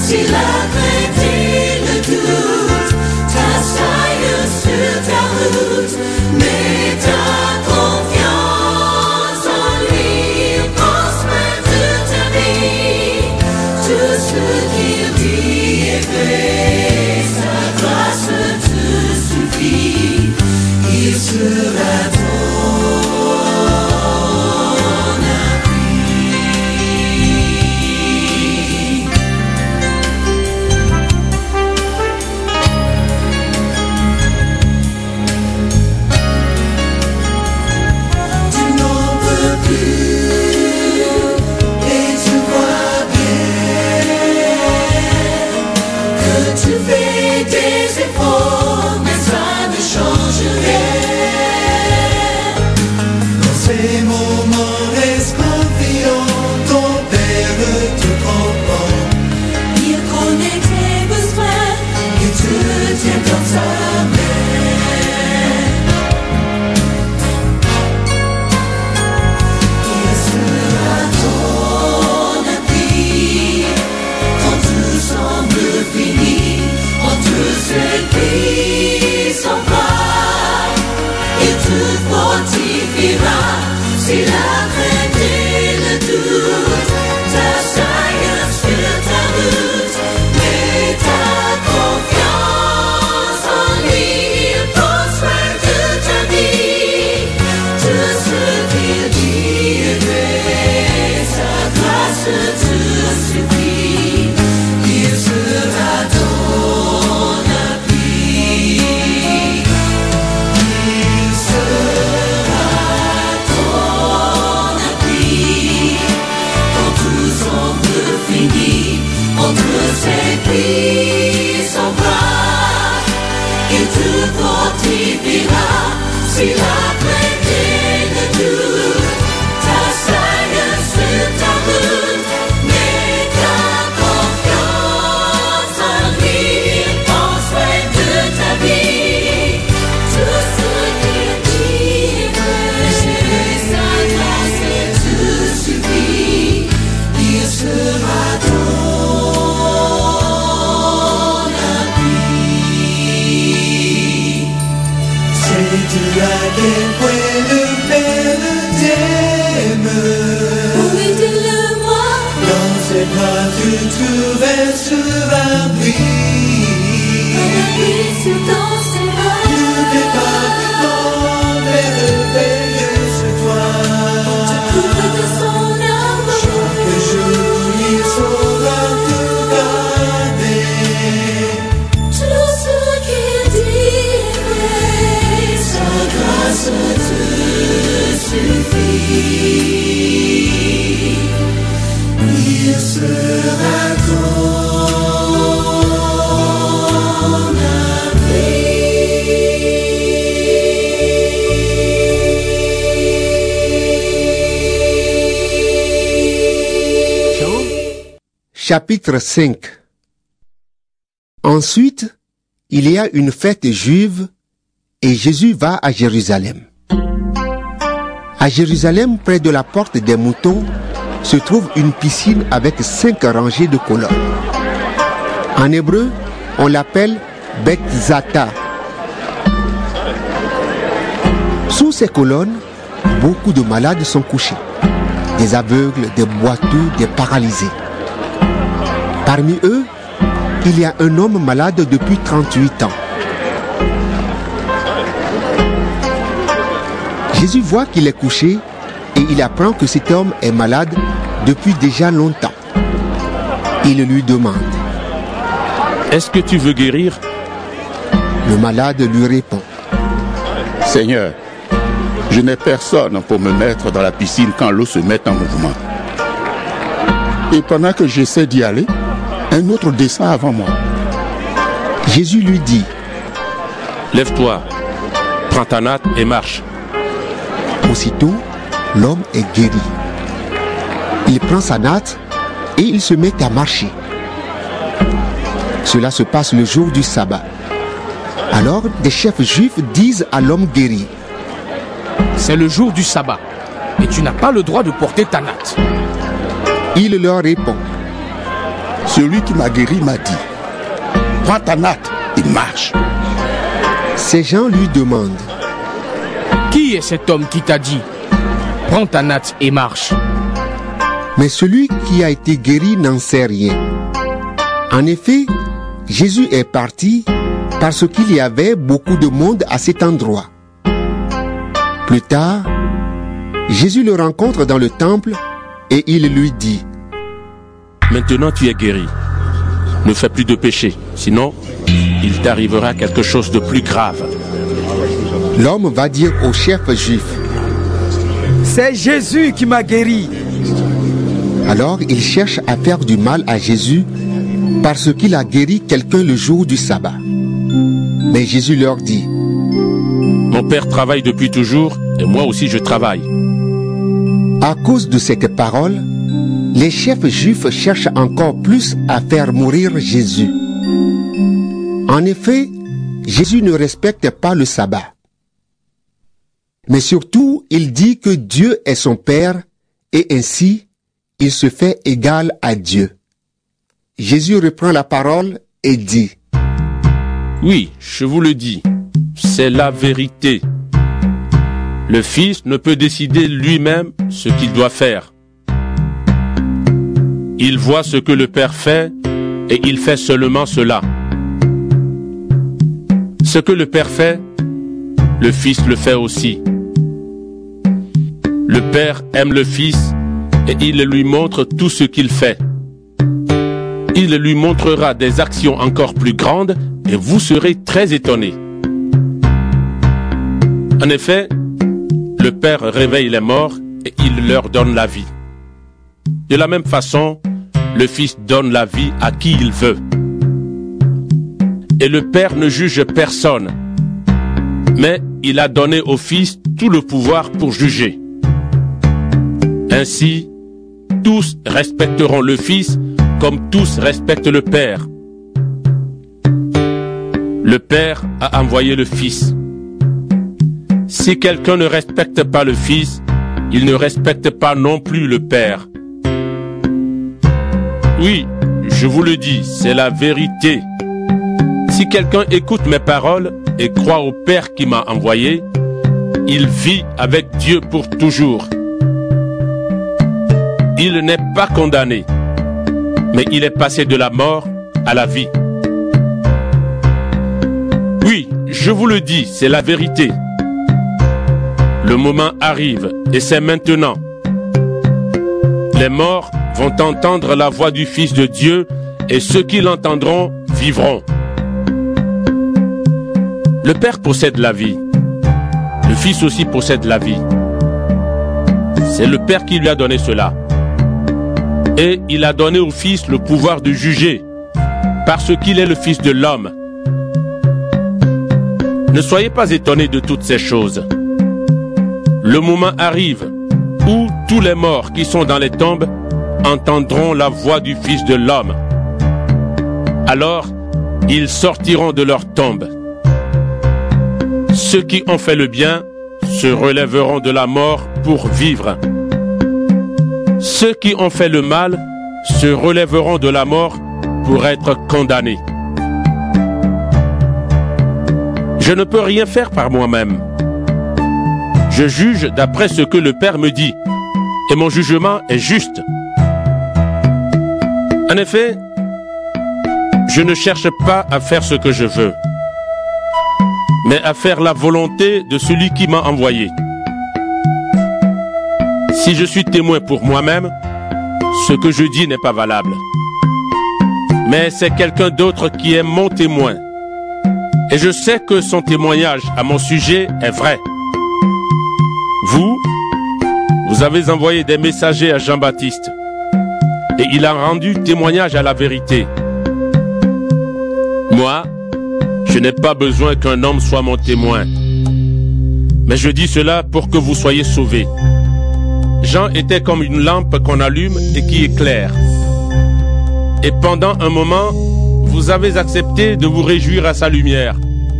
si la crainte et le doute t'assaillent sur ta route, mets ta confiance en lui, prospère toute ta vie. Tout ce qu'il dit est vrai, sa grâce te suffit, il sera ton si la crainte et le doute t'assaillent sur ta route, mets ta confiance en lui, il prospère toute ta vie. Tout ce qu'il dit est vrai, sa grâce te suffit, il sera ton appui. Il sera entre ses pieds, son bras, il te fortifiera. Si la crainte et le doute t'assaillent sur ta route, mets ta confiance en lui, il prospère toute ta vie. Tout ce qu'il dit est vrai, sa grâce te suffit, il sera ton à quel point le Père t'aime. Oui, dis-le-moi. Dans ses bras tu trouves sur abri. Un abri sur dans ses bras. N'oublie pas que ton Père veille sur toi. Te couvre de son amour. Chaque jour il saura te garder. Tout ce qu'il dit est vrai, sa grâce te suffit, il sera ton abri. Jean, chapitre 5. Ensuite, il y a une fête juive et Jésus va à Jérusalem. À Jérusalem, près de la porte des moutons, se trouve une piscine avec 5 rangées de colonnes. En hébreu, on l'appelle Beth-Zata. Sous ces colonnes, beaucoup de malades sont couchés. Des aveugles, des boiteux, des paralysés. Parmi eux, il y a un homme malade depuis 38 ans. Jésus voit qu'il est couché et il apprend que cet homme est malade depuis déjà longtemps. Il lui demande: Est-ce que tu veux guérir? Le malade lui répond: Seigneur, je n'ai personne pour me mettre dans la piscine quand l'eau se met en mouvement. Et pendant que j'essaie d'y aller, un autre descend avant moi. Jésus lui dit: Lève-toi, prends ta natte et marche. Aussitôt, l'homme est guéri. Il prend sa natte et il se met à marcher. Cela se passe le jour du sabbat. Alors, des chefs juifs disent à l'homme guéri: C'est le jour du sabbat et tu n'as pas le droit de porter ta natte. Il leur répond: Celui qui m'a guéri m'a dit, prends ta natte et marche. Ces gens lui demandent, Qui est cet homme qui t'a dit, prends ta natte et marche? mais celui qui a été guéri n'en sait rien. En effet, Jésus est parti parce qu'il y avait beaucoup de monde à cet endroit. Plus tard, Jésus le rencontre dans le temple et il lui dit, Maintenant tu es guéri. Ne fais plus de péché, sinon il t'arrivera quelque chose de plus grave. l'homme va dire au chef juif. C'est Jésus qui m'a guéri. Alors il cherche à faire du mal à Jésus parce qu'il a guéri quelqu'un le jour du sabbat. Mais Jésus leur dit, Mon Père travaille depuis toujours et moi aussi je travaille. à cause de cette parole, les chefs juifs cherchent encore plus à faire mourir Jésus. En effet, Jésus ne respecte pas le sabbat. Mais surtout, il dit que Dieu est son Père et ainsi, il se fait égal à Dieu. Jésus reprend la parole et dit, Oui, je vous le dis, c'est la vérité. Le Fils ne peut décider lui-même ce qu'il doit faire. Il voit ce que le Père fait et il fait seulement cela. Ce que le Père fait, le Fils le fait aussi. Le Père aime le Fils et il lui montre tout ce qu'il fait. Il lui montrera des actions encore plus grandes et vous serez très étonnés. En effet, le Père réveille les morts et il leur donne la vie. De la même façon, le Fils donne la vie à qui il veut. Et le Père ne juge personne, mais il a donné au Fils tout le pouvoir pour juger. Ainsi, tous respecteront le Fils comme tous respectent le Père. Le Père a envoyé le Fils. Si quelqu'un ne respecte pas le Fils, il ne respecte pas non plus le Père. Oui, je vous le dis, c'est la vérité. Si quelqu'un écoute mes paroles et croit au Père qui m'a envoyé, il vit avec Dieu pour toujours. Il n'est pas condamné, mais il est passé de la mort à la vie. Oui, je vous le dis, c'est la vérité. Le moment arrive, et c'est maintenant. Les morts vont entendre la voix du Fils de Dieu, et ceux qui l'entendront vivront. Le Père possède la vie. Le Fils aussi possède la vie. C'est le Père qui lui a donné cela. Et il a donné au Fils le pouvoir de juger, parce qu'il est le Fils de l'homme. Ne soyez pas étonnés de toutes ces choses. Le moment arrive où tous les morts qui sont dans les tombes entendront la voix du Fils de l'homme. Alors, ils sortiront de leur tombe. Ceux qui ont fait le bien se relèveront de la mort pour vivre. Ceux qui ont fait le mal se relèveront de la mort pour être condamnés. Je ne peux rien faire par moi-même. Je juge d'après ce que le Père me dit, et mon jugement est juste. En effet, je ne cherche pas à faire ce que je veux, mais à faire la volonté de celui qui m'a envoyé. Si je suis témoin pour moi-même, ce que je dis n'est pas valable. Mais c'est quelqu'un d'autre qui est mon témoin. Et je sais que son témoignage à mon sujet est vrai. Vous avez envoyé des messagers à Jean-Baptiste. Et il a rendu témoignage à la vérité. Moi, je n'ai pas besoin qu'un homme soit mon témoin. Mais je dis cela pour que vous soyez sauvés. Jean était comme une lampe qu'on allume et qui éclaire. Et pendant un moment, vous avez accepté de vous réjouir à sa lumière.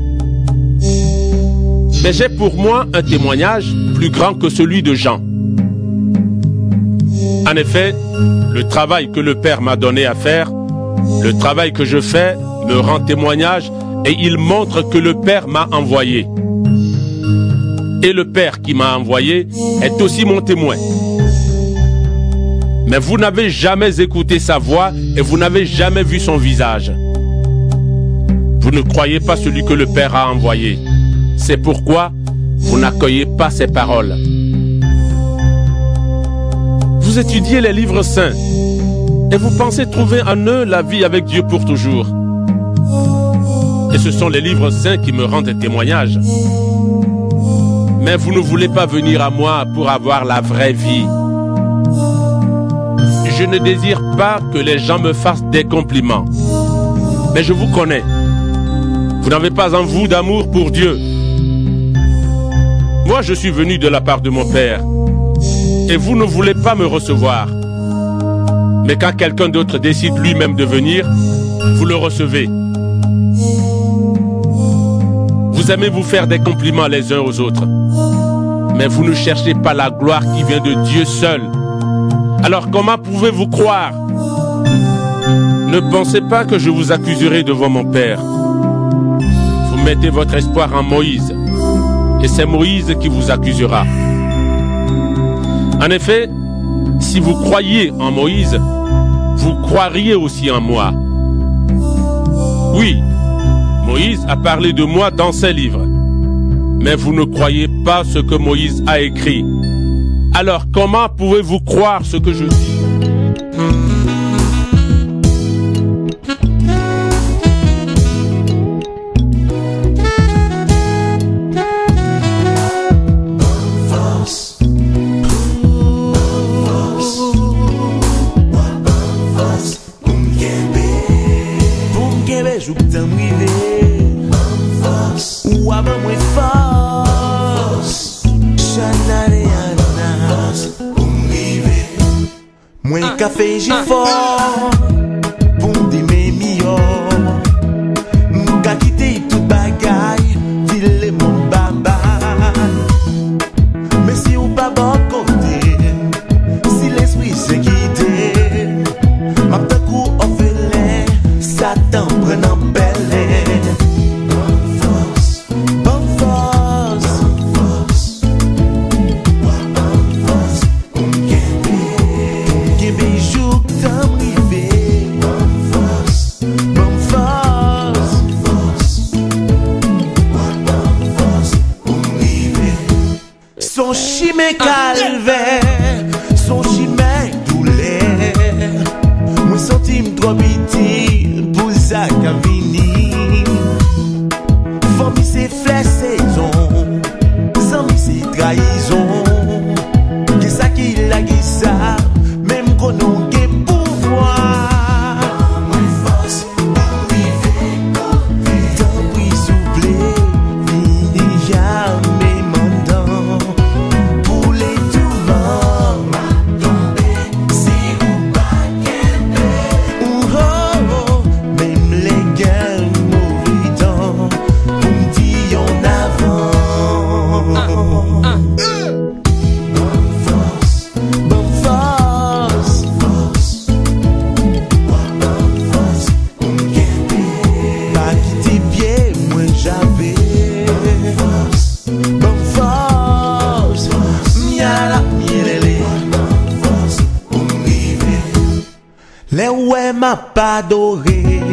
Mais j'ai pour moi un témoignage plus grand que celui de Jean. En effet, le travail que le Père m'a donné à faire, Le travail que je fais me rend témoignage et il montre que le Père m'a envoyé. Et le Père qui m'a envoyé est aussi mon témoin. Mais vous n'avez jamais écouté sa voix et vous n'avez jamais vu son visage. Vous ne croyez pas celui que le Père a envoyé. C'est pourquoi vous n'accueillez pas ses paroles. Vous étudiez les livres saints et vous pensez trouver en eux la vie avec Dieu pour toujours. Et ce sont les livres saints qui me rendent témoignage. Mais vous ne voulez pas venir à moi pour avoir la vraie vie. Je ne désire pas que les gens me fassent des compliments. Mais je vous connais. Vous n'avez pas en vous d'amour pour Dieu. Moi, je suis venu de la part de mon Père. Et vous ne voulez pas me recevoir. Mais quand quelqu'un d'autre décide lui-même de venir, vous le recevez. Vous aimez vous faire des compliments les uns aux autres. Mais vous ne cherchez pas la gloire qui vient de Dieu seul. Alors comment pouvez-vous croire? Ne pensez pas que je vous accuserai devant mon Père. Vous mettez votre espoir en Moïse. Et c'est Moïse qui vous accusera. En effet, si vous croyez en Moïse, vous croiriez aussi en moi. Oui, Moïse a parlé de moi dans ses livres. Mais vous ne croyez pas ce que Moïse a écrit. Alors comment pouvez-vous croire ce que je dis? Café j'ai fort pour des meilleurs. M'ka quitter tout bagaille, ville mon baba. Mais si ou pas bon côté, si l'esprit se quitte, ma petit coup orphelin, Satan prend en belle. Son chimé calvaire, son chimé douleur. Moi senti m'tro petit pour ça qu'a vini. Famille c'est flèche saison, sans c'est trahison. Qu'est-ce ça qui l'a dit ça, même qu'on a des pouvoirs. Les ouais m'a pas adoré.